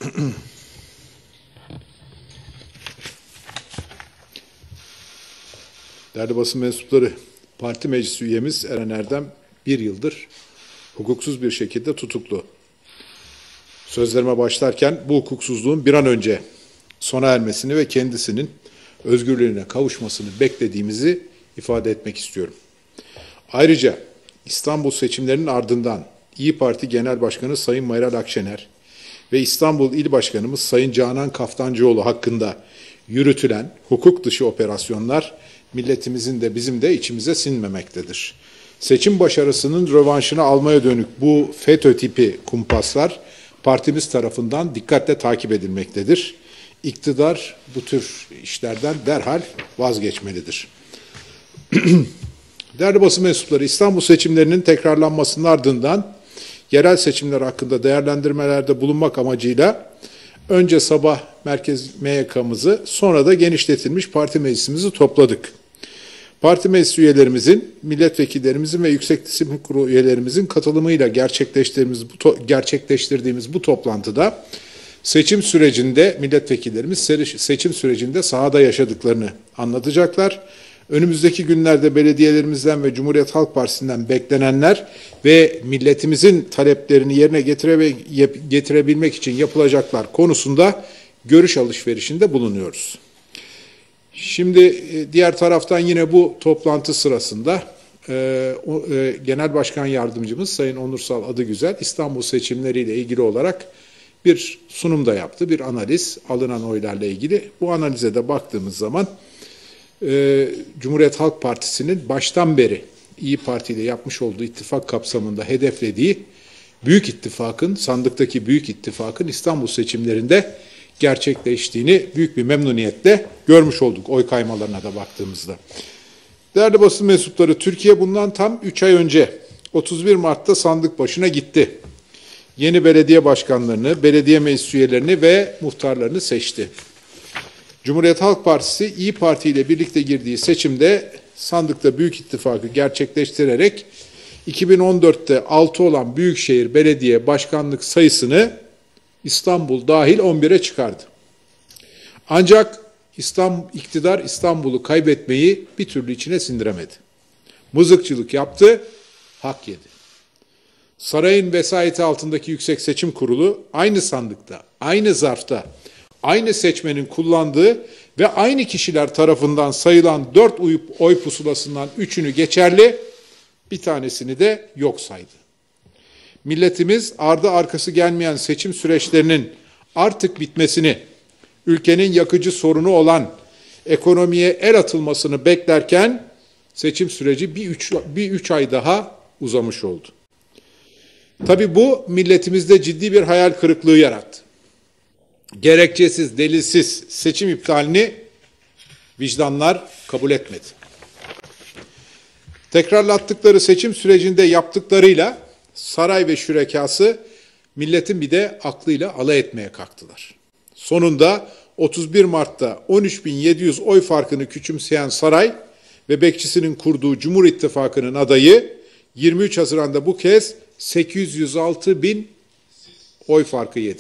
Değerli basın mensupları, parti meclis üyemiz Eren Erdem 1 yıldır hukuksuz bir şekilde tutuklu. Sözlerime başlarken bu hukuksuzluğun bir an önce sona ermesini ve kendisinin özgürlüğüne kavuşmasını beklediğimizi ifade etmek istiyorum. Ayrıca İstanbul seçimlerinin ardından İYİ Parti Genel Başkanı Sayın Meral Akşener ve İstanbul İl Başkanımız Sayın Canan Kaftancıoğlu hakkında yürütülen hukuk dışı operasyonlar milletimizin de bizim de içimize sinmemektedir. Seçim başarısının rövanşını almaya dönük bu FETÖ tipi kumpaslar partimiz tarafından dikkatle takip edilmektedir. İktidar bu tür işlerden derhal vazgeçmelidir. Değerli basın mensupları, İstanbul seçimlerinin tekrarlanmasının ardından yerel seçimler hakkında değerlendirmelerde bulunmak amacıyla önce sabah merkez MYK'mızı sonra da genişletilmiş parti meclisimizi topladık. Parti meclis üyelerimizin, milletvekillerimizin ve Yüksek Disiplin Kurulu üyelerimizin katılımıyla gerçekleştirdiğimiz bu toplantıda seçim sürecinde milletvekillerimiz seçim sürecinde sahada yaşadıklarını anlatacaklar. Önümüzdeki günlerde belediyelerimizden ve Cumhuriyet Halk Partisi'nden beklenenler ve milletimizin taleplerini yerine getirebilmek için yapılacaklar konusunda görüş alışverişinde bulunuyoruz. Şimdi diğer taraftan yine bu toplantı sırasında Genel Başkan Yardımcımız Sayın Onursal Adıgüzel İstanbul seçimleriyle ilgili olarak bir sunum da yaptı, bir analiz alınan oylarla ilgili. Bu analize de baktığımız zaman Cumhuriyet Halk Partisi'nin baştan beri İYİ Parti ile yapmış olduğu ittifak kapsamında hedeflediği Büyük İttifak'ın, sandıktaki Büyük İttifak'ın İstanbul seçimlerinde gerçekleştiğini büyük bir memnuniyetle görmüş olduk oy kaymalarına da baktığımızda. Değerli basın mensupları, Türkiye bundan tam 3 ay önce 31 Mart'ta sandık başına gitti. Yeni belediye başkanlarını, belediye meclis üyelerini ve muhtarlarını seçti. Cumhuriyet Halk Partisi İYİ Parti ile birlikte girdiği seçimde sandıkta Büyük İttifak'ı gerçekleştirerek 2014'te 6 olan büyükşehir belediye başkanlık sayısını İstanbul dahil 11'e çıkardı. Ancak iktidar İstanbul'u kaybetmeyi bir türlü içine sindiremedi. Mızıkçılık yaptı, hak yedi. Sarayın vesayeti altındaki Yüksek Seçim Kurulu aynı sandıkta, aynı zarfta, aynı seçmenin kullandığı ve aynı kişiler tarafından sayılan 4 oy pusulasından 3'ünü geçerli, bir tanesini de yok saydı. Milletimiz ardı arkası gelmeyen seçim süreçlerinin artık bitmesini, ülkenin yakıcı sorunu olan ekonomiye el atılmasını beklerken seçim süreci bir üç ay daha uzamış oldu. Tabii bu milletimizde ciddi bir hayal kırıklığı yarattı. Gerekçesiz, delilsiz seçim iptalini vicdanlar kabul etmedi. Tekrarlattıkları seçim sürecinde yaptıklarıyla saray ve şürekası milletin bir de aklıyla alay etmeye kalktılar. Sonunda 31 Mart'ta 13.700 oy farkını küçümseyen saray ve bekçisinin kurduğu Cumhur İttifakı'nın adayı 23 Haziran'da bu kez 806.000 oy farkı yedi.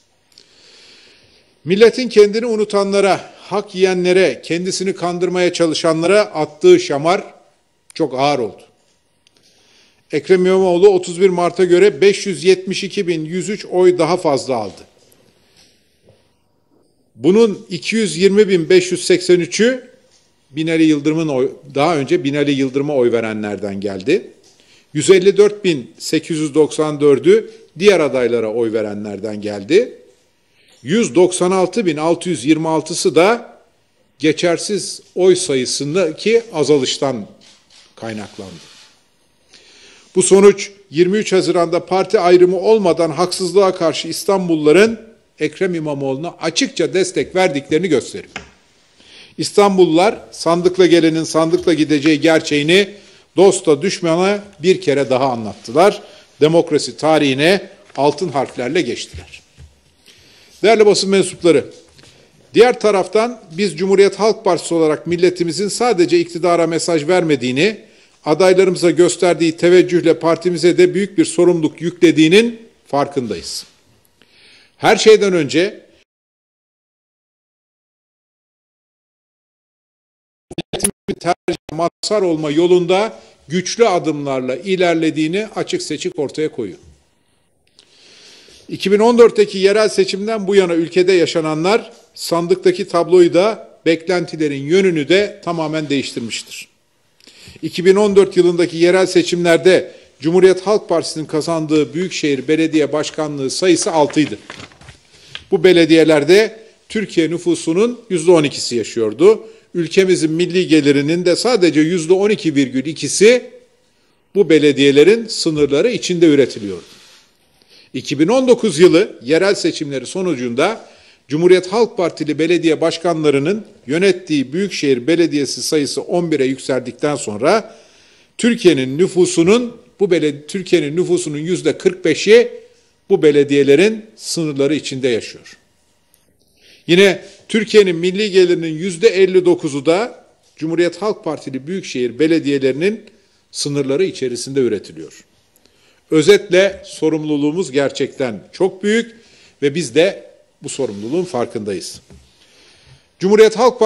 Milletin kendini unutanlara, hak yiyenlere, kendisini kandırmaya çalışanlara attığı şamar çok ağır oldu. Ekrem İmamoğlu 31 Mart'a göre 572.103 oy daha fazla aldı. Bunun 220.583'ü Binali Yıldırım'ın daha önce Binali Yıldırım'a oy verenlerden geldi. 154.894'ü diğer adaylara oy verenlerden geldi. 196.626'sı da geçersiz oy sayısındaki azalıştan kaynaklandı. Bu sonuç 23 Haziran'da parti ayrımı olmadan haksızlığa karşı İstanbulluların Ekrem İmamoğlu'na açıkça destek verdiklerini gösteriyor. İstanbullular sandıkla gelenin sandıkla gideceği gerçeğini dosta düşmana bir kere daha anlattılar. Demokrasi tarihine altın harflerle geçtiler. Değerli basın mensupları, diğer taraftan biz Cumhuriyet Halk Partisi olarak milletimizin sadece iktidara mesaj vermediğini, adaylarımıza gösterdiği teveccühle partimize de büyük bir sorumluluk yüklediğinin farkındayız. Her şeyden önce tercih mazhar olma yolunda güçlü adımlarla ilerlediğini açık seçik ortaya koyuyor. 2014'teki yerel seçimden bu yana ülkede yaşananlar sandıktaki tabloyu da beklentilerin yönünü de tamamen değiştirmiştir. 2014 yılındaki yerel seçimlerde Cumhuriyet Halk Partisi'nin kazandığı Büyükşehir Belediye Başkanlığı sayısı 6'ydı. Bu belediyelerde Türkiye nüfusunun %12'si yaşıyordu. Ülkemizin milli gelirinin de sadece %12,2'si bu belediyelerin sınırları içinde üretiliyordu. 2019 yılı yerel seçimleri sonucunda Cumhuriyet Halk Partili belediye başkanlarının yönettiği Büyükşehir Belediyesi sayısı 11'e yükseldikten sonra Türkiye'nin nüfusunun %45'i bu belediyelerin sınırları içinde yaşıyor. Yine Türkiye'nin milli gelirinin %59'u da Cumhuriyet Halk Partili büyükşehir belediyelerinin sınırları içerisinde üretiliyor. Özetle sorumluluğumuz gerçekten çok büyük ve biz de bu sorumluluğun farkındayız. Cumhuriyet Halk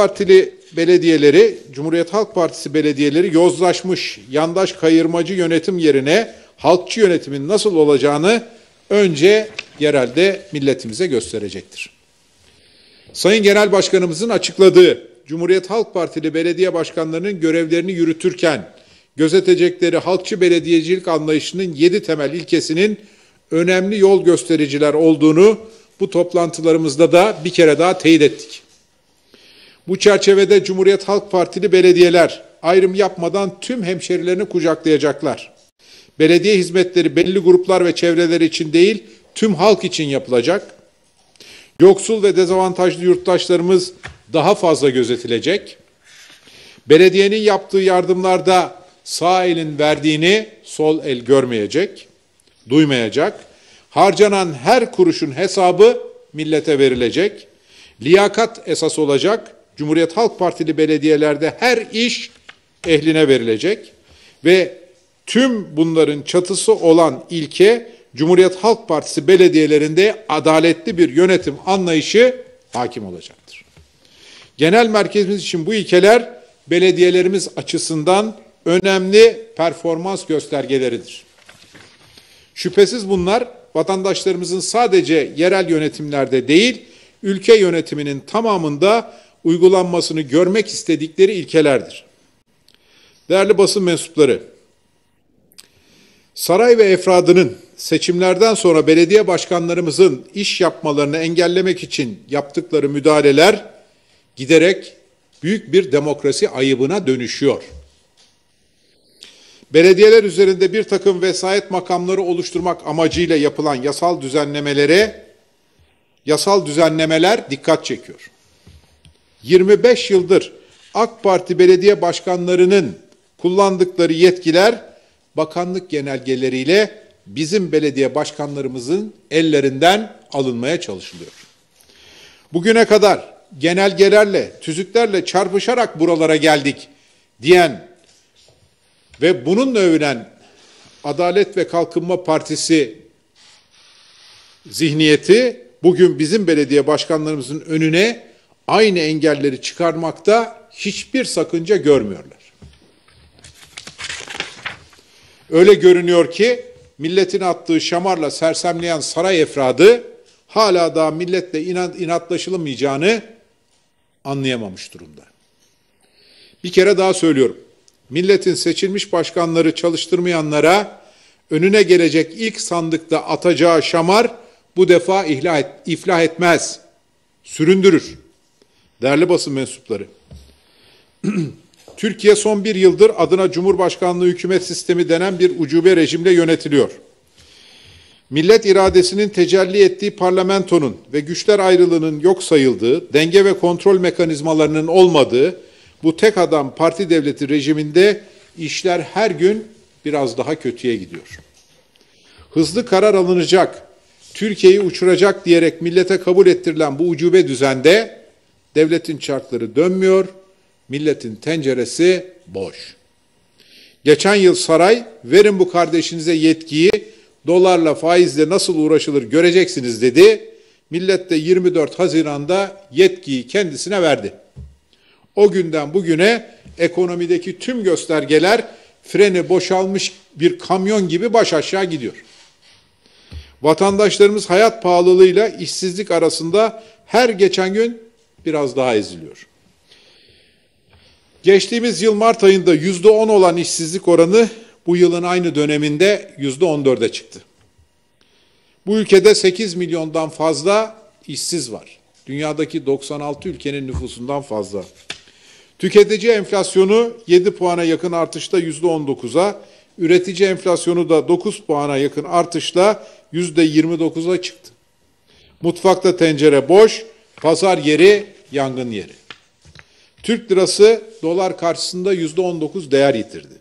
Partisi belediyeleri yozlaşmış, yandaş kayırmacı yönetim yerine halkçı yönetimin nasıl olacağını önce yerelde milletimize gösterecektir. Sayın Genel Başkanımızın açıkladığı Cumhuriyet Halk Partili belediye başkanlarının görevlerini yürütürken gözetecekleri halkçı belediyecilik anlayışının 7 temel ilkesinin önemli yol göstericiler olduğunu bu toplantılarımızda da bir kere daha teyit ettik. Bu çerçevede Cumhuriyet Halk Partili belediyeler ayrım yapmadan tüm hemşerilerini kucaklayacaklar. Belediye hizmetleri belli gruplar ve çevreler için değil, tüm halk için yapılacak. Yoksul ve dezavantajlı yurttaşlarımız daha fazla gözetilecek. Belediyenin yaptığı yardımlarda sağ elin verdiğini sol el görmeyecek, duymayacak. Harcanan her kuruşun hesabı millete verilecek. Liyakat esas olacak. Cumhuriyet Halk Partili belediyelerde her iş ehline verilecek ve tüm bunların çatısı olan ilke Cumhuriyet Halk Partisi belediyelerinde adaletli bir yönetim anlayışı hakim olacaktır. Genel merkezimiz için bu ilkeler belediyelerimiz açısından önemli performans göstergeleridir. Şüphesiz bunlar vatandaşlarımızın sadece yerel yönetimlerde değil, ülke yönetiminin tamamında uygulanmasını görmek istedikleri ilkelerdir. Değerli basın mensupları, saray ve efradının seçimlerden sonra belediye başkanlarımızın iş yapmalarını engellemek için yaptıkları müdahaleler giderek büyük bir demokrasi ayıbına dönüşüyor. Belediyeler üzerinde bir takım vesayet makamları oluşturmak amacıyla yapılan yasal düzenlemeler dikkat çekiyor. 25 yıldır AK Parti belediye başkanlarının kullandıkları yetkiler bakanlık genelgeleriyle bizim belediye başkanlarımızın ellerinden alınmaya çalışılıyor. Bugüne kadar genelgelerle, tüzüklerle çarpışarak buralara geldik diyen ve bununla övünen Adalet ve Kalkınma Partisi zihniyeti bugün bizim belediye başkanlarımızın önüne aynı engelleri çıkarmakta hiçbir sakınca görmüyorlar. Öyle görünüyor ki milletin attığı şamarla sersemleyen saray efradı hala daha milletle inatlaşılamayacağını anlayamamış durumda. Bir kere daha söylüyorum. Milletin seçilmiş başkanları çalıştırmayanlara önüne gelecek ilk sandıkta atacağı şamar bu defa iflah etmez, süründürür. Değerli basın mensupları, Türkiye son bir yıldır adına Cumhurbaşkanlığı hükümet sistemi denen bir ucube rejimle yönetiliyor. Millet iradesinin tecelli ettiği parlamentonun ve güçler ayrılığının yok sayıldığı, denge ve kontrol mekanizmalarının olmadığı bu tek adam parti devleti rejiminde işler her gün biraz daha kötüye gidiyor. Hızlı karar alınacak, Türkiye'yi uçuracak diyerek millete kabul ettirilen bu ucube düzende devletin çarkları dönmüyor, milletin tenceresi boş. Geçen yıl saray, verin bu kardeşinize yetkiyi, dolarla faizle nasıl uğraşılır göreceksiniz dedi. millet de 24 Haziran'da yetkiyi kendisine verdi. O günden bugüne ekonomideki tüm göstergeler freni boşalmış bir kamyon gibi baş aşağı gidiyor. Vatandaşlarımız hayat pahalılığıyla işsizlik arasında her geçen gün biraz daha eziliyor. Geçtiğimiz yıl Mart ayında %10 olan işsizlik oranı bu yılın aynı döneminde %14'e çıktı. Bu ülkede 8 milyondan fazla işsiz var. Dünyadaki 96 ülkenin nüfusundan fazla. Tüketici enflasyonu 7 puana yakın artışla %19'a, üretici enflasyonu da 9 puana yakın artışla %29'a çıktı. Mutfakta tencere boş, pazar yeri yangın yeri. Türk lirası dolar karşısında %19 değer yitirdi.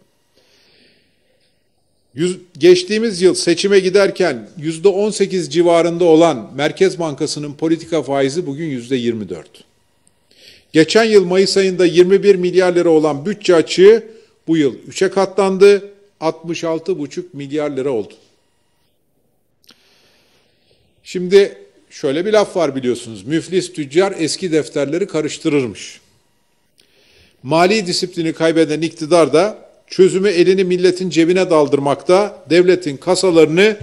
Geçtiğimiz yıl seçime giderken %18 civarında olan Merkez Bankası'nın politika faizi bugün %24. Geçen yıl Mayıs ayında 21 milyar lira olan bütçe açığı bu yıl 3'e katlandı, 66,5 milyar lira oldu. Şimdi şöyle bir laf var biliyorsunuz, müflis tüccar eski defterleri karıştırırmış. Mali disiplini kaybeden iktidar da çözümü elini milletin cebine daldırmakta, devletin kasalarını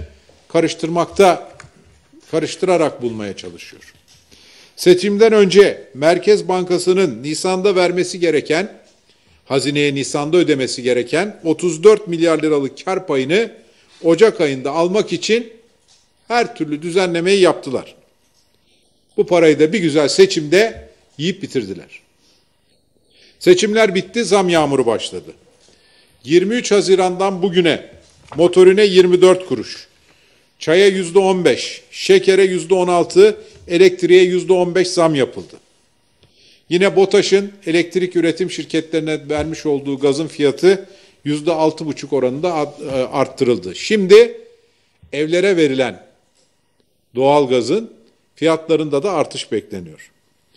karıştırarak bulmaya çalışıyor. Seçimden önce Merkez Bankası'nın Nisan'da vermesi gereken, hazineye Nisan'da ödemesi gereken 34 milyar liralık kar payını Ocak ayında almak için her türlü düzenlemeyi yaptılar. Bu parayı da bir güzel seçimde yiyip bitirdiler. Seçimler bitti, zam yağmuru başladı. 23 Haziran'dan bugüne motorine 24 kuruş, çaya %15, şekere %16, elektriğe %15 zam yapıldı. Yine BOTAŞ'ın elektrik üretim şirketlerine vermiş olduğu gazın fiyatı %6,5 oranında arttırıldı. Şimdi evlere verilen doğalgazın fiyatlarında da artış bekleniyor.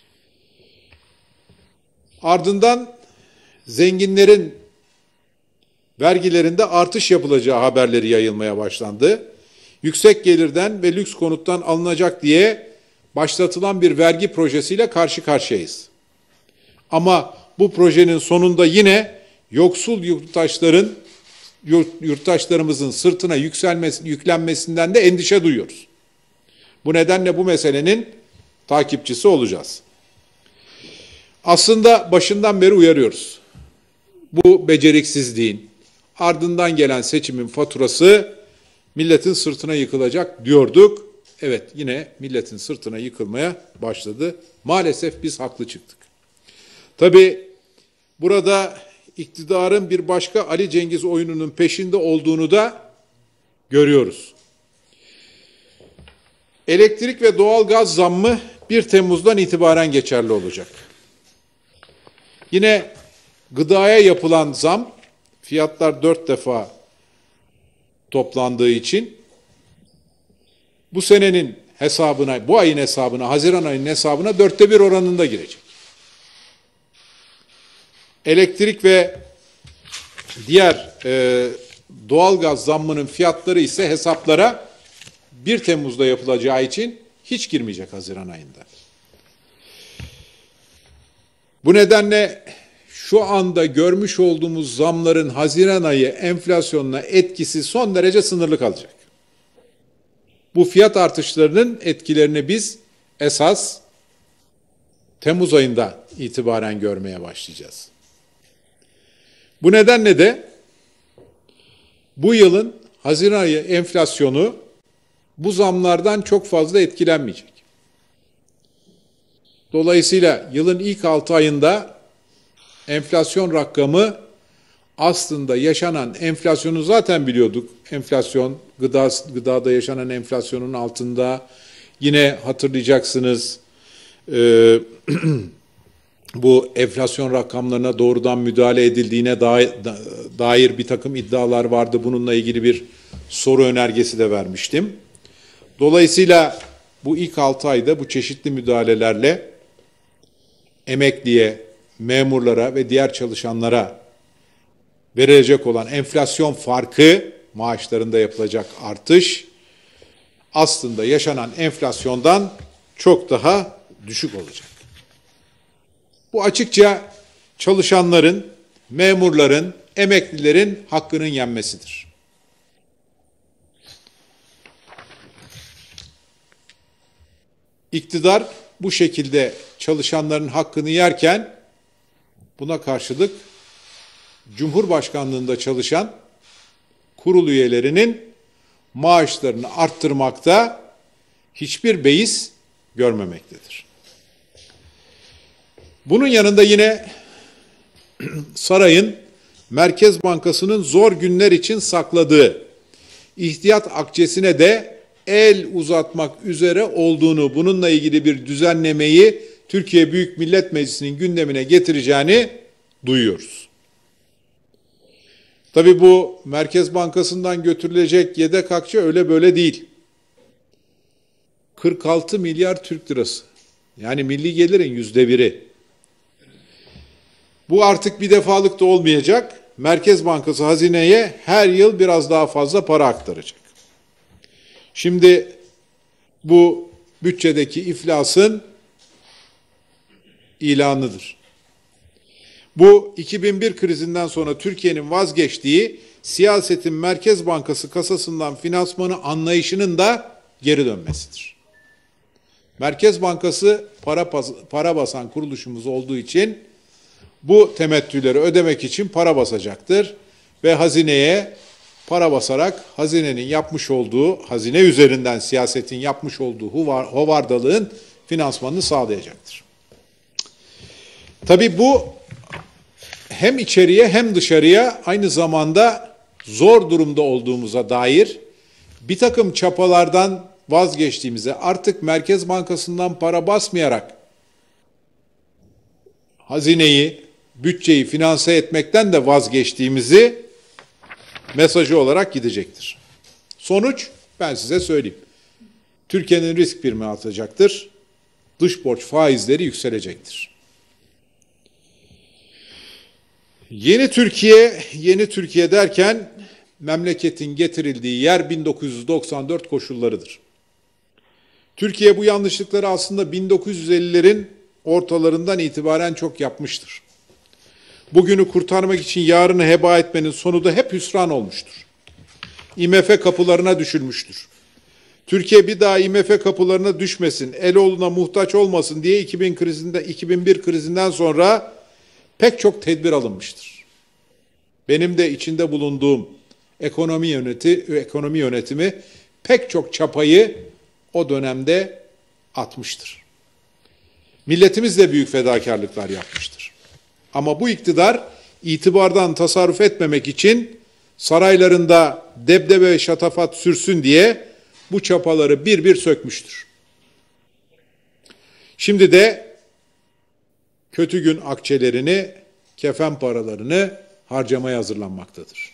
Ardından zenginlerin vergilerinde artış yapılacağı haberleri yayılmaya başlandı. Yüksek gelirden ve lüks konuttan alınacak diye başlatılan bir vergi projesiyle karşı karşıyayız. Ama bu projenin sonunda yine yoksul yurttaşlarımızın sırtına yüklenmesinden de endişe duyuyoruz. Bu nedenle bu meselenin takipçisi olacağız. Aslında başından beri uyarıyoruz. Bu beceriksizliğin, ardından gelen seçimin faturası milletin sırtına yıkılacak diyorduk. Evet, yine milletin sırtına yıkılmaya başladı. Maalesef biz haklı çıktık. Tabii burada iktidarın bir başka Ali Cengiz oyununun peşinde olduğunu da görüyoruz. Elektrik ve doğalgaz zammı 1 Temmuz'dan itibaren geçerli olacak. Yine gıdaya yapılan zam, fiyatlar 4 defa toplandığı için bu senenin hesabına, bu ayın hesabına, Haziran ayının hesabına 1/4 oranında girecek. Elektrik ve diğer doğalgaz zammının fiyatları ise hesaplara 1 Temmuz'da yapılacağı için hiç girmeyecek Haziran ayında. Bu nedenle şu anda görmüş olduğumuz zamların Haziran ayı enflasyonuna etkisi son derece sınırlı kalacak. Bu fiyat artışlarının etkilerini biz esas Temmuz ayında itibaren görmeye başlayacağız. Bu nedenle de bu yılın Haziran ayı enflasyonu bu zamlardan çok fazla etkilenmeyecek. Dolayısıyla yılın ilk 6 ayında enflasyon rakamı aslında yaşanan enflasyonu zaten biliyorduk. Enflasyon, gıdada yaşanan enflasyonun altında. Yine hatırlayacaksınız bu enflasyon rakamlarına doğrudan müdahale edildiğine dair bir takım iddialar vardı. Bununla ilgili bir soru önergesi de vermiştim. Dolayısıyla bu ilk 6 ayda bu çeşitli müdahalelerle emekliye, memurlara ve diğer çalışanlara verilecek olan enflasyon farkı, maaşlarında yapılacak artış, aslında yaşanan enflasyondan çok daha düşük olacak. Bu açıkça çalışanların, memurların, emeklilerin hakkının yenmesidir. İktidar bu şekilde çalışanların hakkını yerken buna karşılık Cumhurbaşkanlığında çalışan kurul üyelerinin maaşlarını arttırmakta hiçbir beis görmemektedir. Bunun yanında yine sarayın Merkez Bankası'nın zor günler için sakladığı ihtiyat akçesine de el uzatmak üzere olduğunu, bununla ilgili bir düzenlemeyi Türkiye Büyük Millet Meclisi'nin gündemine getireceğini duyuyoruz. Tabii bu Merkez Bankası'ndan götürülecek yedek akçe öyle böyle değil. 46 milyar Türk lirası. Yani milli gelirin %1'i. Bu artık bir defalık da olmayacak. Merkez Bankası hazineye her yıl biraz daha fazla para aktaracak. Şimdi bu bütçedeki iflasın ilanıdır. Bu 2001 krizinden sonra Türkiye'nin vazgeçtiği siyasetin Merkez Bankası kasasından finansmanı anlayışının da geri dönmesidir. Merkez Bankası para basan kuruluşumuz olduğu için bu temettüleri ödemek için para basacaktır ve hazineye para basarak hazinenin yapmış olduğu, hazine üzerinden siyasetin yapmış olduğu hovardalığın finansmanını sağlayacaktır. Tabii bu hem içeriye hem dışarıya aynı zamanda zor durumda olduğumuza dair bir takım çapalardan vazgeçtiğimize, artık Merkez Bankası'ndan para basmayarak hazineyi, bütçeyi finanse etmekten de vazgeçtiğimizi mesajı olarak gidecektir. Sonuç ben size söyleyeyim. Türkiye'nin risk primi artacaktır. Dış borç faizleri yükselecektir. Yeni Türkiye derken memleketin getirildiği yer 1994 koşullarıdır. Türkiye bu yanlışlıkları aslında 1950'lerin ortalarından itibaren çok yapmıştır. Bugünü kurtarmak için yarını heba etmenin sonu da hep hüsran olmuştur. IMF kapılarına düşülmüştür. Türkiye bir daha IMF kapılarına düşmesin, Eloğlu'na muhtaç olmasın diye 2001 krizinden sonra pek çok tedbir alınmıştır. Benim de içinde bulunduğum ekonomi yönetimi pek çok çapayı o dönemde atmıştır. Milletimiz de büyük fedakarlıklar yapmıştır. Ama bu iktidar itibardan tasarruf etmemek için saraylarında debdebe ve şatafat sürsün diye bu çapaları bir bir sökmüştür. Şimdi de kötü gün akçelerini, kefen paralarını harcamaya hazırlanmaktadır.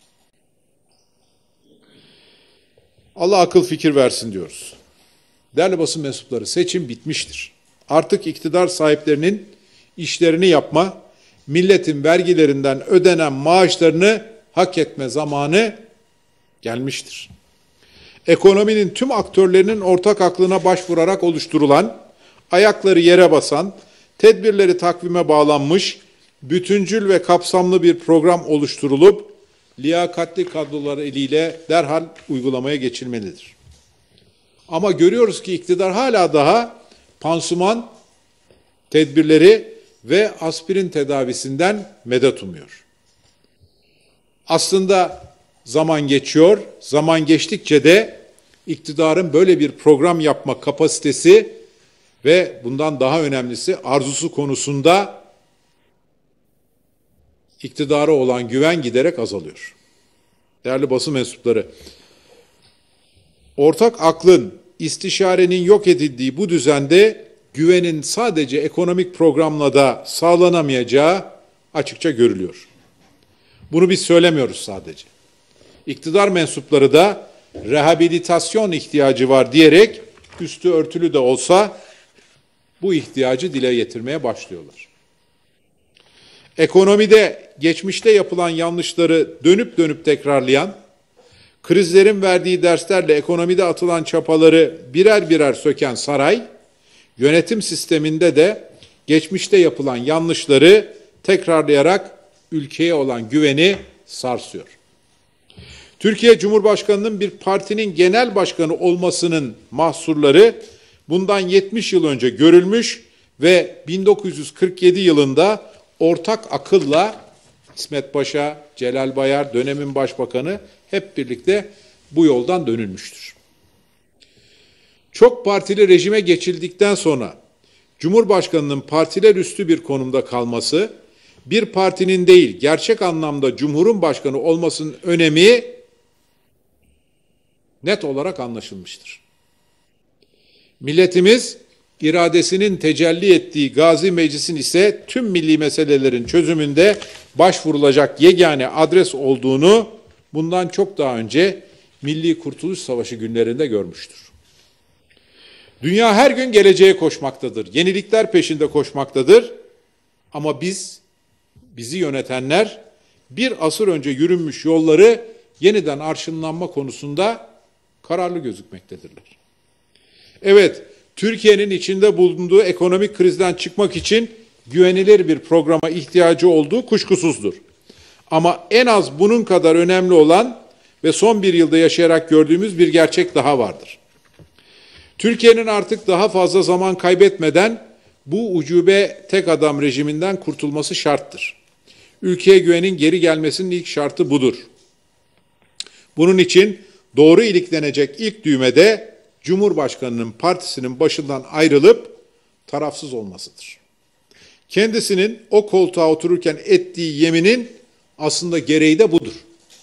Allah akıl fikir versin diyoruz. Değerli basın mensupları, seçim bitmiştir. Artık iktidar sahiplerinin işlerini yapma, milletin vergilerinden ödenen maaşlarını hak etme zamanı gelmiştir. Ekonominin tüm aktörlerinin ortak aklına başvurarak oluşturulan, ayakları yere basan, tedbirleri takvime bağlanmış, bütüncül ve kapsamlı bir program oluşturulup, liyakatli kadrolar eliyle derhal uygulamaya geçilmelidir. Ama görüyoruz ki iktidar hala daha pansuman tedbirleri ve aspirin tedavisinden medet umuyor. Aslında zaman geçiyor, zaman geçtikçe de iktidarın böyle bir program yapma kapasitesi ve bundan daha önemlisi arzusu konusunda iktidara olan güven giderek azalıyor. Değerli basın mensupları, ortak aklın, istişarenin yok edildiği bu düzende güvenin sadece ekonomik programla da sağlanamayacağı açıkça görülüyor. Bunu biz söylemiyoruz sadece. İktidar mensupları da rehabilitasyon ihtiyacı var diyerek üstü örtülü de olsa bu ihtiyacı dile getirmeye başlıyorlar. Ekonomide geçmişte yapılan yanlışları dönüp dönüp tekrarlayan, krizlerin verdiği derslerle ekonomide atılan çapaları birer birer söken saray, Yönetim sisteminde de geçmişte yapılan yanlışları tekrarlayarak ülkeye olan güveni sarsıyor. Türkiye Cumhurbaşkanı'nın bir partinin genel başkanı olmasının mahsurları bundan 70 yıl önce görülmüş ve 1947 yılında ortak akılla İsmet Paşa, Celal Bayar, dönemin başbakanı hep birlikte bu yoldan dönülmüştür. Çok partili rejime geçildikten sonra Cumhurbaşkanının partiler üstü bir konumda kalması, bir partinin değil gerçek anlamda Cumhur'un başkanı olmasının önemi net olarak anlaşılmıştır. Milletimiz iradesinin tecelli ettiği Gazi Meclis'in ise tüm milli meselelerin çözümünde başvurulacak yegane adres olduğunu bundan çok daha önce Milli Kurtuluş Savaşı günlerinde görmüştür. Dünya her gün geleceğe koşmaktadır, yenilikler peşinde koşmaktadır ama bizi yönetenler bir asır önce yürünmüş yolları yeniden arşınlanma konusunda kararlı gözükmektedirler. Evet, Türkiye'nin içinde bulunduğu ekonomik krizden çıkmak için güvenilir bir programa ihtiyacı olduğu kuşkusuzdur. Ama en az bunun kadar önemli olan ve son bir yılda yaşayarak gördüğümüz bir gerçek daha vardır. Türkiye'nin artık daha fazla zaman kaybetmeden bu ucube tek adam rejiminden kurtulması şarttır. Ülkeye güvenin geri gelmesinin ilk şartı budur. Bunun için doğru iliklenecek ilk düğmede Cumhurbaşkanı'nın partisinin başından ayrılıp tarafsız olmasıdır. Kendisinin o koltuğa otururken ettiği yeminin aslında gereği de budur.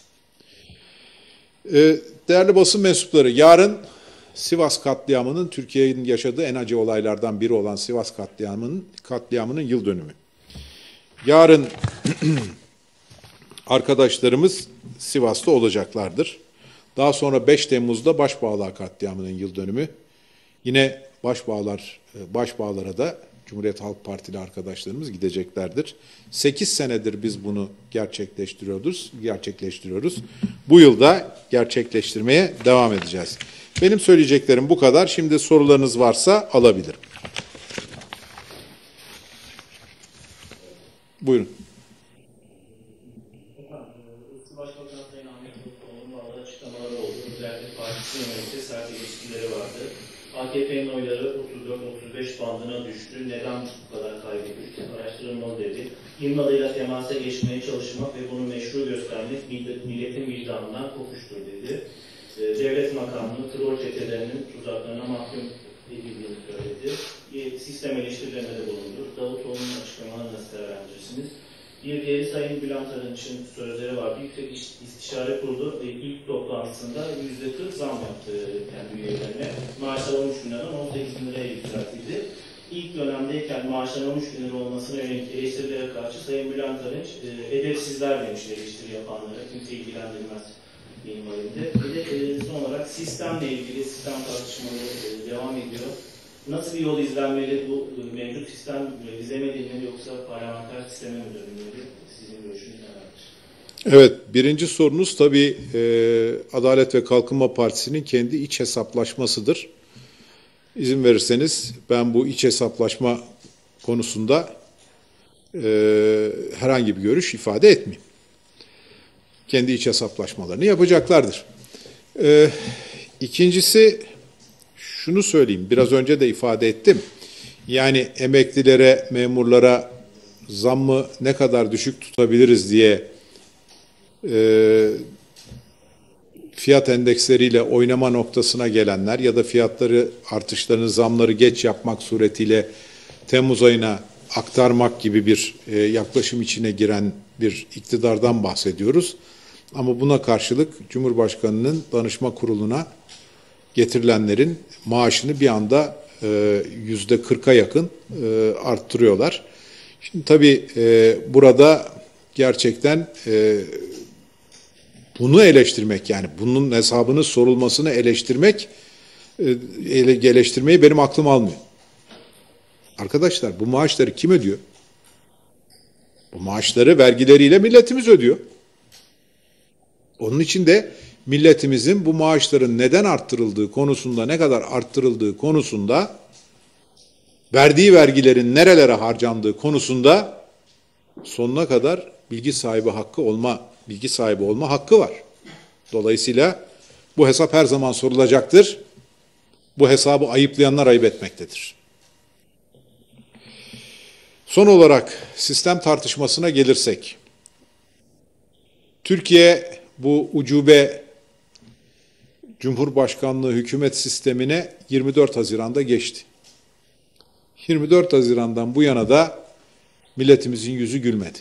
Değerli basın mensupları, yarın Sivas katliamının, Türkiye'nin yaşadığı en acı olaylardan biri olan Sivas katliamının yıl dönümü. Yarın arkadaşlarımız Sivas'ta olacaklardır. Daha sonra 5 Temmuz'da Başbağlar katliamının yıl dönümü. Yine Başbağlar'a da Cumhuriyet Halk Partili arkadaşlarımız gideceklerdir. 8 senedir biz bunu gerçekleştiriyoruz. Bu yılda gerçekleştirmeye devam edeceğiz. Benim söyleyeceklerim bu kadar. Şimdi sorularınız varsa alabilirim. Buyurun. Başbakan Sayın Ahmet Davutoğlu'nun bazı açıklamaları oldu. Özellikle partisi yönelikte sert ilişkileri vardı. AKP'nin oyları 34-35 bandına düştü. Neden bu kadar kaybettik? Araştırılmalı dedi. İmralı'yla temasa geçmeye çalışmak ve bunu meşru göstermek milletin vicdanından kopuştur dedi. Devlet makamını troll çetelerinin tuzaklarına mahkum edildiğini söyledi. Sistem eleştirilerine de bulundu. Davutoğlu'nun açıklamalarını nasıl değerlendirirsiniz? Bir diğeri Sayın Bülent Arınç'ın sözleri var. Yüksek İstişare Kurulu ilk toplantısında %40 zam yaptı kendi üyelerine. Maaşlar 13 bin liradan 18 bin liraya yükseltildi. İlk dönemdeyken maaşlar 13 bin lira olmasına yönelik eleştirilere karşı Sayın Bülent Arınç edepsizler demiş eleştiri yapanlara. Kimse ilgilendirmez minvalinde. Bir de son olarak sistemle ilgili sistem tartışmaları devam ediyor. Nasıl bir yol izlenmeli, bu mevcut sistem revize mi edilmeli yoksa parlamenter sisteme mi dönülmeli? Sizin görüşünüz nelerdir? Evet, birinci sorunuz tabii Adalet ve Kalkınma Partisi'nin kendi iç hesaplaşmasıdır. İzin verirseniz ben bu iç hesaplaşma konusunda herhangi bir görüş ifade etmeyeyim. Kendi iç hesaplaşmalarını yapacaklardır. İkincisi, şunu söyleyeyim, biraz önce de ifade ettim. Yani emeklilere, memurlara zammı ne kadar düşük tutabiliriz diye fiyat endeksleriyle oynama noktasına gelenler ya da fiyatları artışlarını, zamları geç yapmak suretiyle Temmuz ayına aktarmak gibi bir yaklaşım içine giren bir iktidardan bahsediyoruz. Ama buna karşılık Cumhurbaşkanı'nın danışma kuruluna getirilenlerin maaşını bir anda %40'a yakın arttırıyorlar. Şimdi tabii burada gerçekten bunu eleştirmek, yani bunun hesabının sorulmasını eleştirmeyi benim aklım almıyor. Arkadaşlar, bu maaşları kim ödüyor? Bu maaşları vergileriyle milletimiz ödüyor. Onun için de milletimizin bu maaşların neden arttırıldığı konusunda, ne kadar arttırıldığı konusunda verdiği vergilerin nerelere harcandığı konusunda sonuna kadar bilgi sahibi olma hakkı var. Dolayısıyla bu hesap her zaman sorulacaktır. Bu hesabı ayıplayanlar ayıp etmektedir. Son olarak sistem tartışmasına gelirsek, Türkiye bu ucube Cumhurbaşkanlığı hükümet sistemine 24 Haziran'da geçti. 24 Haziran'dan bu yana da milletimizin yüzü gülmedi.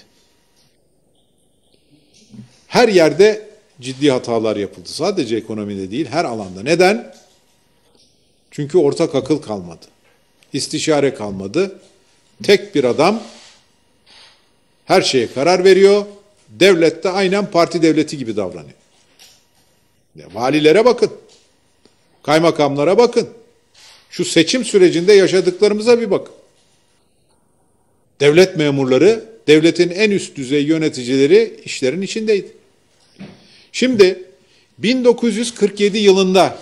Her yerde ciddi hatalar yapıldı. Sadece ekonomide değil, her alanda. Neden? Çünkü ortak akıl kalmadı. İstişare kalmadı. Tek bir adam her şeye karar veriyor. Devlet de aynen parti devleti gibi davranıyor. Ya, valilere bakın. Kaymakamlara bakın. Şu seçim sürecinde yaşadıklarımıza bir bakın. Devlet memurları, devletin en üst düzey yöneticileri işlerin içindeydi. Şimdi 1947 yılında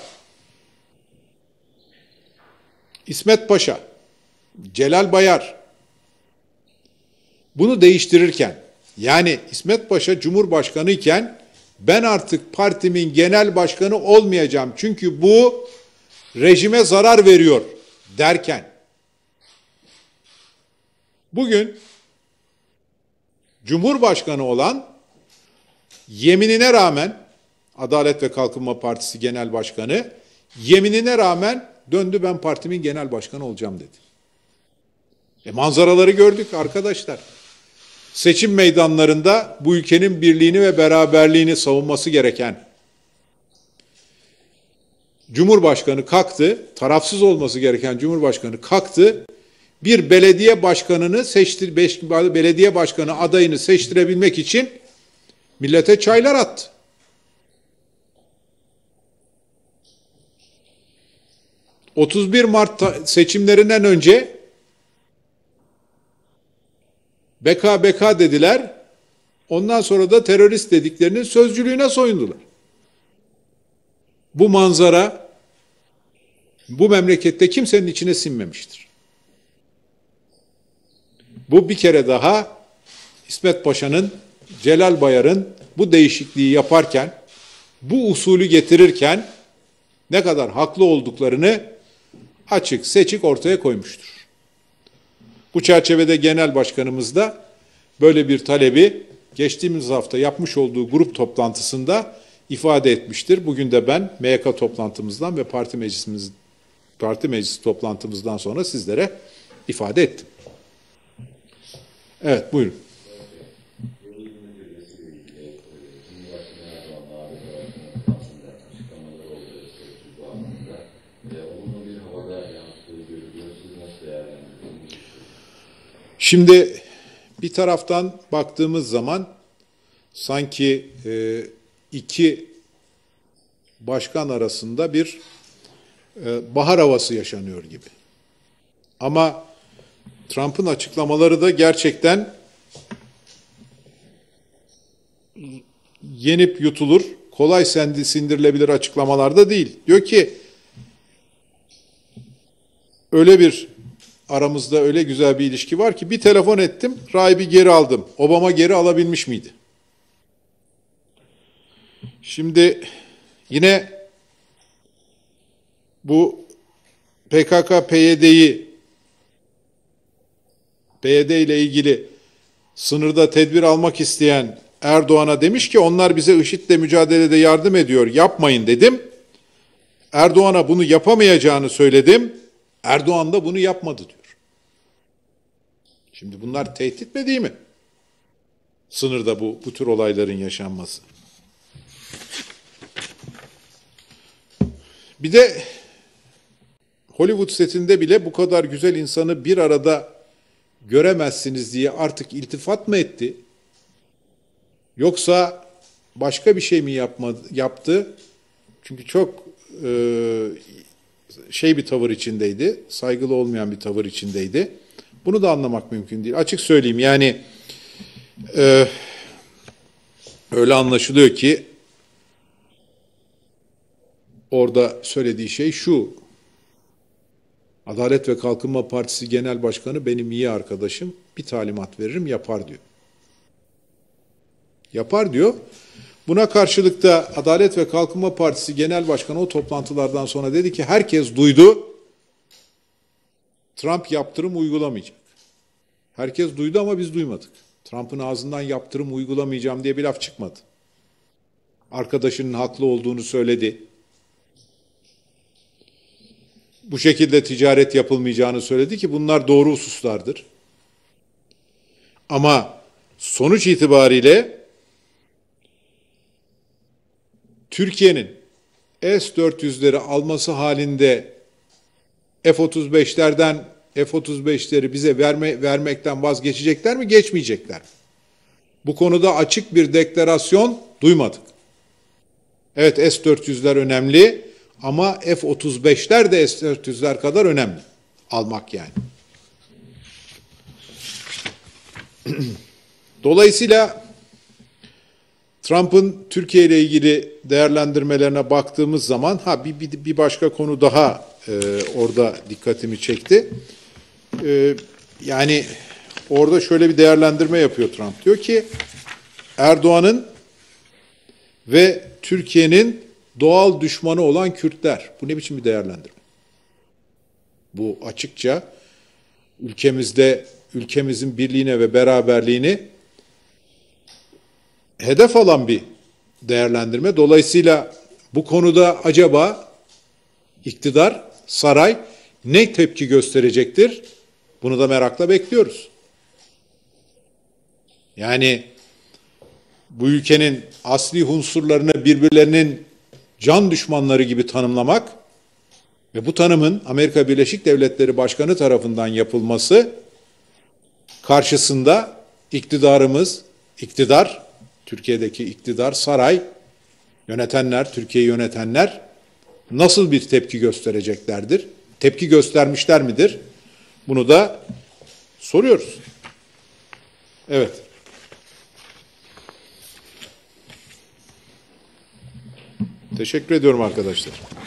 İsmet Paşa, Celal Bayar bunu değiştirirken, yani İsmet Paşa Cumhurbaşkanı iken ben artık partimin genel başkanı olmayacağım çünkü bu rejime zarar veriyor derken, bugün Cumhurbaşkanı olan, yeminine rağmen Adalet ve Kalkınma Partisi Genel Başkanı, yeminine rağmen döndü ben partimin genel başkanı olacağım dedi. Manzaraları gördük arkadaşlar. Seçim meydanlarında bu ülkenin birliğini ve beraberliğini savunması gereken Cumhurbaşkanı kalktı, tarafsız olması gereken Cumhurbaşkanı kalktı, bir belediye başkanını belediye başkanı adayını seçtirebilmek için millete çaylar attı. ...31 Mart seçimlerinden önce BK dediler, ondan sonra da terörist dediklerinin sözcülüğüne soyundular. Bu manzara bu memlekette kimsenin içine sinmemiştir. Bu bir kere daha İsmet Paşa'nın, Celal Bayar'ın bu değişikliği yaparken, bu usulü getirirken ne kadar haklı olduklarını açık seçik ortaya koymuştur. Bu çerçevede Genel Başkanımız da böyle bir talebi geçtiğimiz hafta yapmış olduğu grup toplantısında ifade etmiştir. Bugün de ben MYK toplantımızdan ve parti meclisi toplantımızdan sonra sizlere ifade ettim. Evet, buyurun. Şimdi bir taraftan baktığımız zaman sanki iki başkan arasında bir bahar havası yaşanıyor gibi. Ama Trump'ın açıklamaları da gerçekten yenip yutulur, kolay sindirilebilir açıklamalar da değil. Diyor ki aramızda öyle güzel bir ilişki var ki bir telefon ettim, rahibi geri aldım. Obama geri alabilmiş miydi? Şimdi yine bu PYD ile ilgili sınırda tedbir almak isteyen Erdoğan'a demiş ki onlar bize IŞİD'le mücadelede yardım ediyor, yapmayın dedim. Erdoğan'a bunu yapamayacağını söyledim. Erdoğan da bunu yapmadı diyor. Şimdi bunlar tehdit mi değil mi? Sınırda bu tür olayların yaşanması. Bir de Hollywood setinde bile bu kadar güzel insanı bir arada göremezsiniz diye artık iltifat mı etti? Yoksa başka bir şey mi yaptı? Çünkü çok bir tavır içindeydi, saygılı olmayan bir tavır içindeydi. Bunu da anlamak mümkün değil. Açık söyleyeyim yani öyle anlaşılıyor ki orada söylediği şey şu: Adalet ve Kalkınma Partisi Genel Başkanı benim iyi arkadaşım, bir talimat veririm yapar diyor. Yapar diyor. Buna karşılık da Adalet ve Kalkınma Partisi Genel Başkanı o toplantılardan sonra dedi ki herkes duydu, Trump yaptırım uygulamayacak. Herkes duydu ama biz duymadık. Trump'ın ağzından yaptırım uygulamayacağım diye bir laf çıkmadı. Arkadaşının haklı olduğunu söyledi. Bu şekilde ticaret yapılmayacağını söyledi ki bunlar doğru hususlardır. Ama sonuç itibariyle Türkiye'nin S-400'leri alması halinde F-35'leri bize vermekten vazgeçecekler mi, geçmeyecekler mi? Bu konuda açık bir deklarasyon duymadık. Evet, S-400'ler önemli ama F-35'ler de S-400'ler kadar önemli. Almak yani. Dolayısıyla Trump'ın Türkiye ile ilgili değerlendirmelerine baktığımız zaman bir başka konu daha orada dikkatimi çekti. Yani orada şöyle bir değerlendirme yapıyor Trump. Diyor ki Erdoğan'ın ve Türkiye'nin doğal düşmanı olan Kürtler. Bu ne biçim bir değerlendirme? Bu açıkça ülkemizin birliğine ve beraberliğini hedef alan bir değerlendirme. Dolayısıyla bu konuda acaba iktidar, saray ne tepki gösterecektir? Bunu da merakla bekliyoruz. Yani bu ülkenin asli unsurlarını birbirlerinin can düşmanları gibi tanımlamak ve bu tanımın Amerika Birleşik Devletleri Başkanı tarafından yapılması karşısında iktidar, Türkiye'deki iktidar, saray, yönetenler, Türkiye'yi yönetenler nasıl bir tepki göstereceklerdir? Tepki göstermişler midir? Bunu da soruyoruz. Evet. Teşekkür ediyorum arkadaşlar.